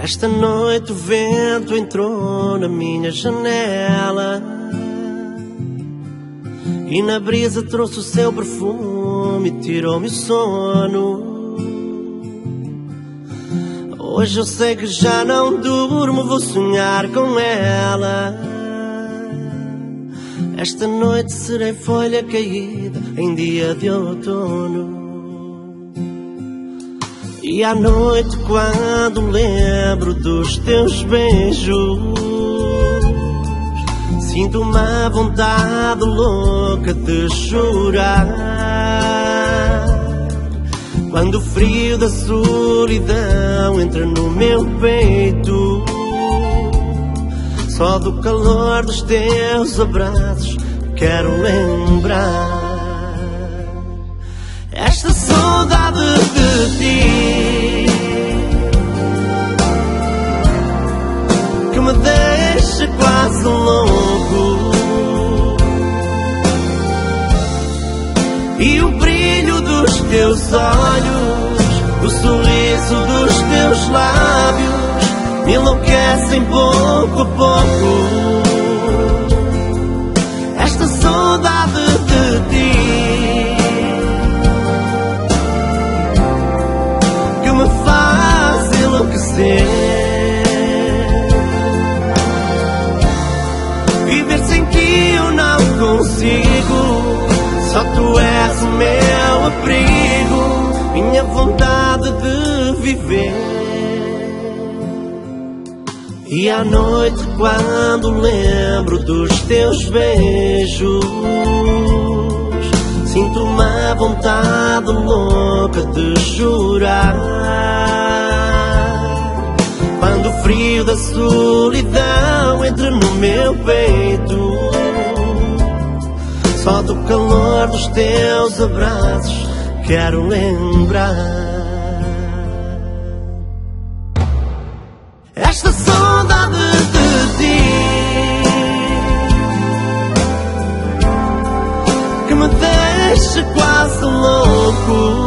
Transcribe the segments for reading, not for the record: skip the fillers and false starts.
Esta noite o vento entrou na minha janela e na brisa trouxe o seu perfume e tirou-me o sono. Hoje eu sei que já não durmo, vou sonhar com ela. Esta noite serei folha caída em dia de outono. E à noite, quando lembro dos teus beijos, sinto uma vontade louca de chorar. Quando o frio da solidão entra no meu peito, só do calor dos teus abraços quero lembrar. Esta saudade de ti que me deixa quase louco, e o brilho dos teus olhos, o sorriso dos teus lábios me enlouquecem pouco a pouco. Esta saudade de ti que me faz enlouquecer. Viver sem ti eu não consigo, só tu és o meu abrigo, minha vontade de viver. E à noite, quando lembro dos teus beijos, sinto uma vontade louca de chorar. Quando o frio da solidão entra no meu peito, só do calor dos teus abraços quero lembrar. Esta saudade de ti que me deixa quase louco,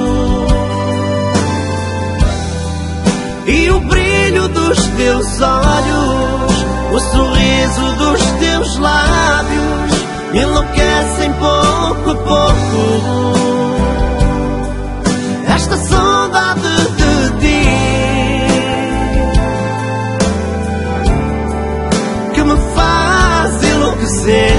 e o brilho dos teus olhos, o sorriso dos teus lábios me enlouquecem pouco a pouco. Esta saudade de ti que me faz enlouquecer.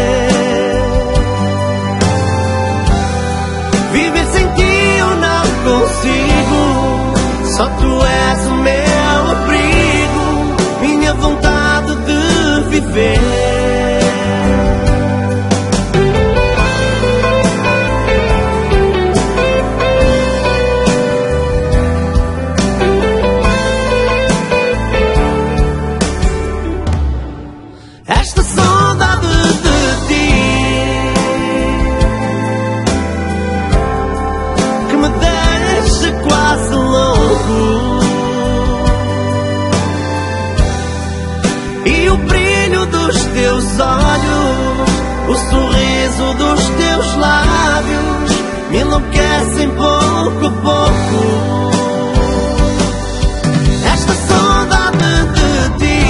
Viver sem ti eu não consigo, só tu és o meu abrigo, minha vontade de viver. Esta saudade de ti que me deixa quase louco, e o brilho dos teus olhos, o sorriso dos teus lábios me enlouquecem pouco a pouco. Esta saudade de ti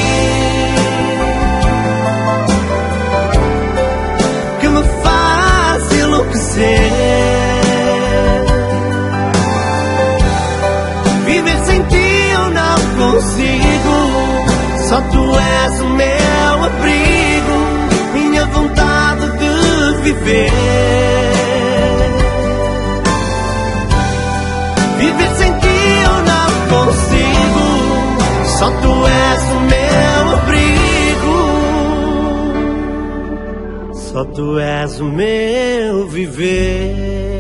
que me faz enlouquecer. Viver sem ti eu não consigo, só tu és o meu abrigo, minha vontade de viver. Viver sem ti eu não consigo, só tu és o meu abrigo, só tu és o meu viver.